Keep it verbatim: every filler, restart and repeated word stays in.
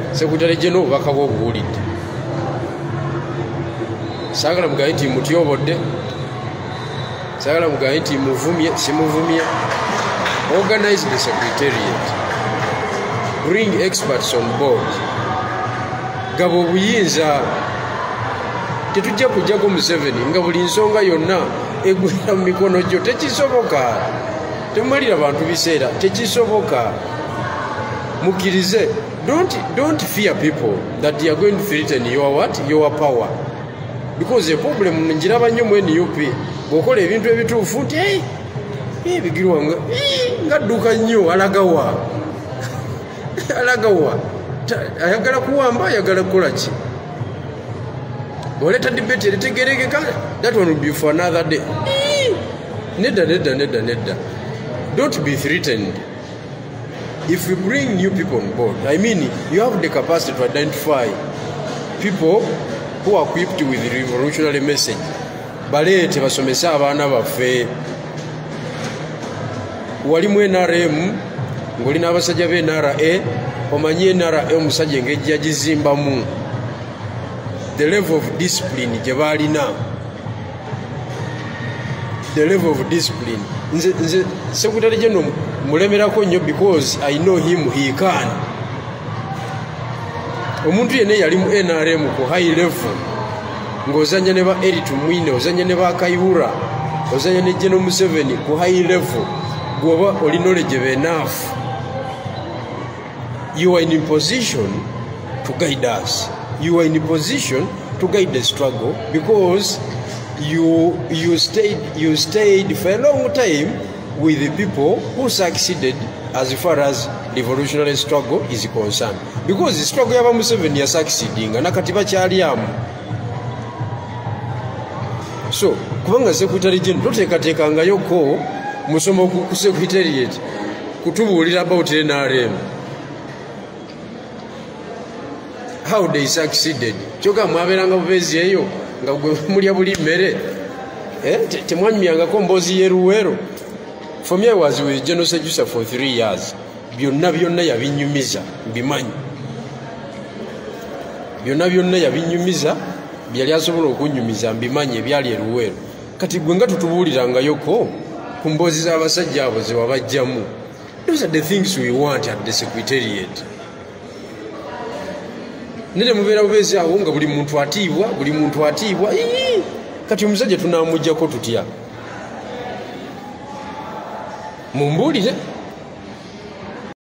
sekutale jeno obubaka bw'obuwulidde saagala mugaye nti mutyobodde saagala mugaye nti muvumye simuvumye. Organize the secretariat, bring experts on board, gaba obuyinza. Tetujja kujjako Museveni nga buli nsonga yonna egwira mu mikono gyo, tekisoboka. Temumalira bantu biseera, tekisoboka. Mukkirize. Don't, don't fear people that you are going to threaten your what? Your power. Because the problem njiraba nnyo mu N U P bw'okola ebintu ebituufu nti hey, hey, Bigrwa nga ngadduka nnyo alagawa alagawa ayagala kuwamba ayagala kukola ki? Oleta debate eritegerekeka, that one will be for another day. Nedda nedda nedda nedda. Don't be threatened. If you bring new people on board, I mean, you have the capacity to identify people who are equipped with the revolutionary message. Balete basomesa abaana baffe. Wali mu N R M ng'olina abasajja b'N R A, omanyi N R A omusajja engeri yagizimbamu. The level of discipline gye baalina. The level of discipline. Nze nze Secretary General mulemerako nnyo because I know him, he can. Omuntu yenna yali mu N R M ku high level ng'ozanya ne ba Eritu Mwine, ozanya ne ba Kayihura, ozanya ne General Museveni ku high level, gwoba oli knowledge enough. You are in a position to guide us. You are in a position to guide the struggle because you you stayed you stayed for a long time with the people who succeeded as far as revolutionary struggle is concerned. Because the struggle yaba Museveni is succeeding and nakati bakyali amu. So kubanga Secretary General toteekateekanga yoko musomo ku secretariat kutubuulira about N R M. How they succeeded. Choka mwaberanga buvezi eyo nga gwe mulya buli mmere. Eh, temwanyumyangako mboozi yeruwero. For me, I was with General Sejusa for three years. Byonna byonna yabinyumiza mbimanyi. Byonna byonna yabinyumiza byali asobola okunyumiza mbimanyi ebyali eruwero. Kati gwe nga tutubuulirangayo-ko ku mboozi z'abasajja abo ze wabajjamu. Those are the things we want at the secretariat. Nene mubeera bubezi awo nga buli muntu atiibwa, buli muntu atiibwa. Ii! Kati omusajja tunamuggyako tutya? Mumbuulire.